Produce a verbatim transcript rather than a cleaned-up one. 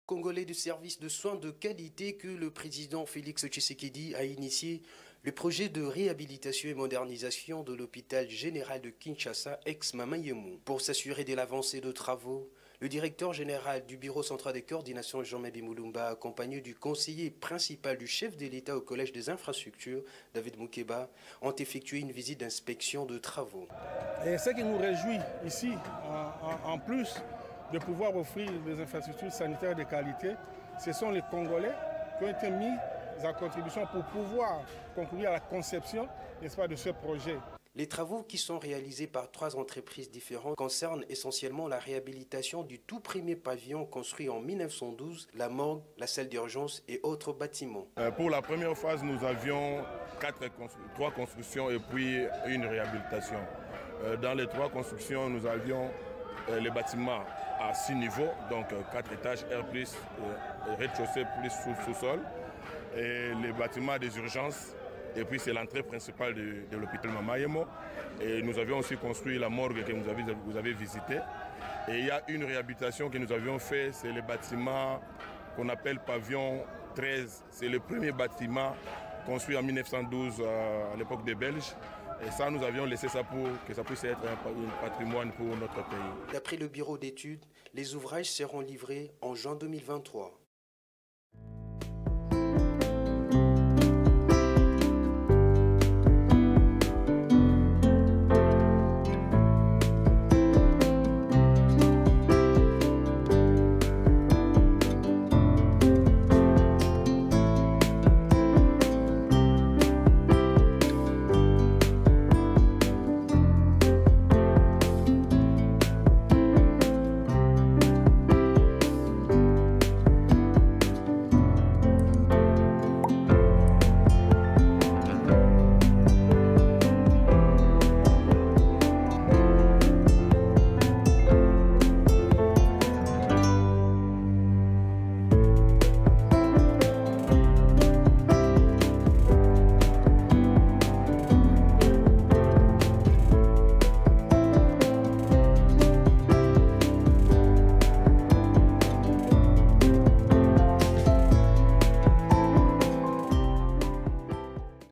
Congolais de services de soins de qualité que le président Félix Tshisekedi a initié le projet de réhabilitation et modernisation de l'hôpital général de Kinshasa, ex-Mamayemu. Pour s'assurer de l'avancée de travaux, le directeur général du Bureau central de coordination, Jean-Mébi Moulumba, accompagné du conseiller principal du chef de l'État au Collège des infrastructures, David Moukeba, ont effectué une visite d'inspection de travaux. Et ce qui nous réjouit ici, en, en, en plus de pouvoir offrir des infrastructures sanitaires de qualité, ce sont les Congolais qui ont été mis en contribution pour pouvoir conclure à la conception, n'est-ce pas, de ce projet. Les travaux qui sont réalisés par trois entreprises différentes concernent essentiellement la réhabilitation du tout premier pavillon construit en mille neuf cent douze, la morgue, la salle d'urgence et autres bâtiments. Euh, pour la première phase, nous avions quatre constru trois constructions et puis une réhabilitation. Euh, dans les trois constructions, nous avions euh, les bâtiments à six niveaux, donc euh, quatre étages, R plus, euh, rez-de-chaussée plus sous-sol, et les bâtiments des urgences. Et puis c'est l'entrée principale de, de l'hôpital Mamayemu. Et nous avions aussi construit la morgue que vous avez, vous avez visitée. Et il y a une réhabilitation que nous avions fait, c'est le bâtiment qu'on appelle pavillon treize. C'est le premier bâtiment construit en mille neuf cent douze euh, à l'époque des Belges. Et ça, nous avions laissé ça pour que ça puisse être un patrimoine pour notre pays. D'après le bureau d'études, les ouvrages seront livrés en juin deux mille vingt-trois.